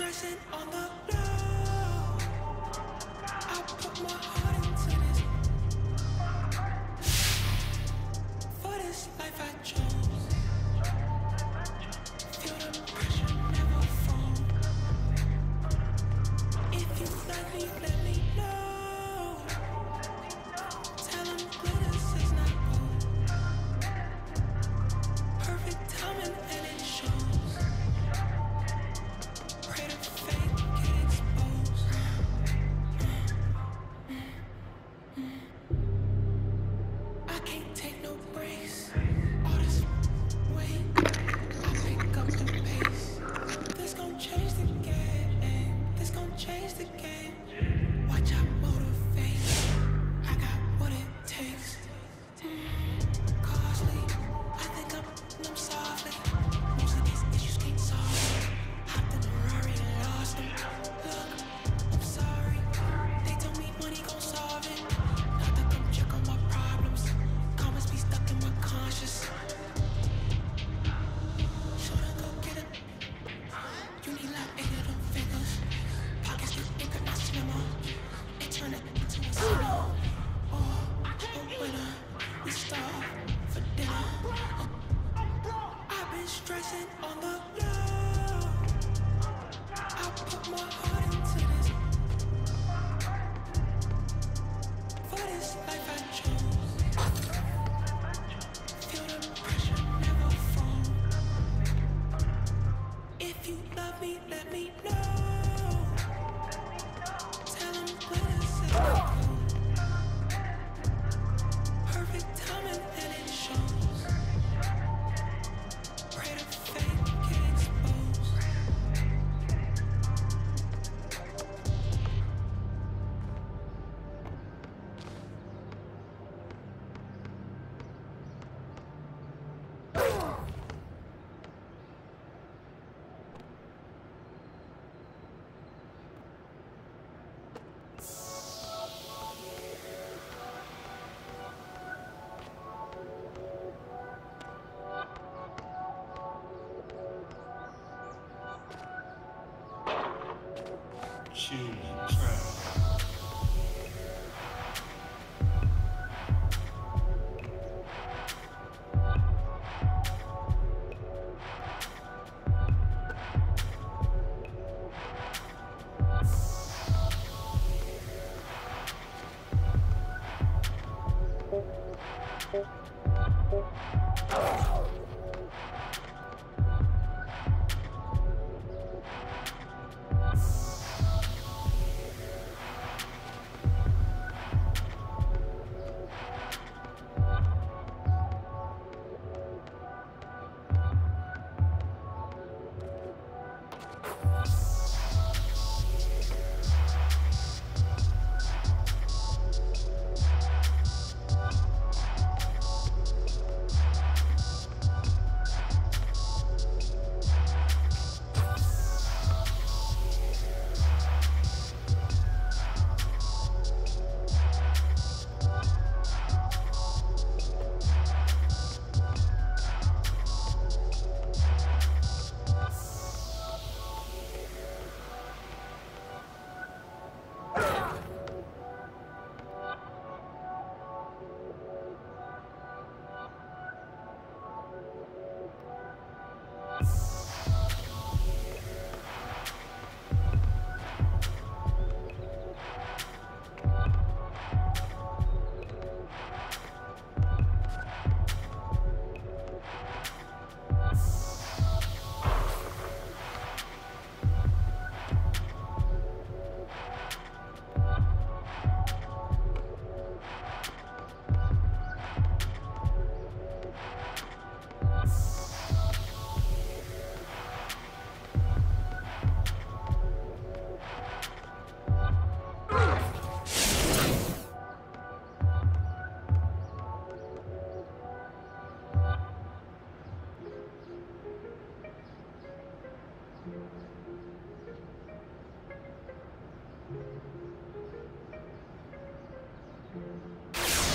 stressing on the low. I put my heart into this. For this life I chose. Feel the pressure, never fall. If you like me, let me know. Tell them glitters is not gold. Perfect timing and it shows. Pray to fate get exposed. I can't take no breaks. All this weight, I pick up the pace. This gon' change the game. This gon' change the game. Watch out, motivate. I got what it takes. Costly, I think I'm softly. Most of these issues can't solve. Hopped in a Rari and lost them. Look, I'm sorry. They told me money gon' solve it. Not to come check on my problems. Comments be stuck in my conscious. Should've go get it. You need like 8 of them figures. Pockets get bigger, not slimmer. It turn it into a sinner. Oh, a winner. We starve for dinner. I've been stressing on the low. I put my heart into this. For this life I chose. Feel the pressure, never fall. If you love me, let me know. Tell them glitters is not gold. Perfect timing and it shows. Pray to fate get exposed. Choose trap.